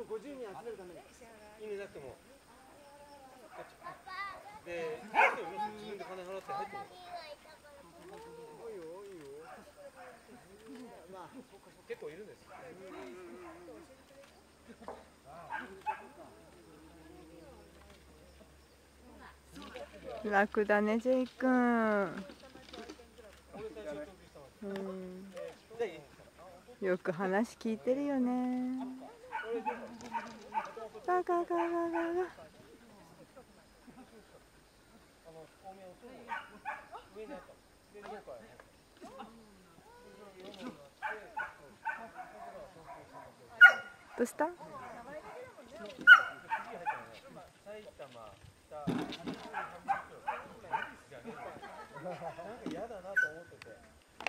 50人集めるために。 意味なくても。で、自分で金払って入っても。 いいよ、いいよ。まあ、 結構いるんです。 楽だね、ジェイ君。よく話聞いてるよね。ガガガガガガ。どうした？ なんか嫌だなと思ってて。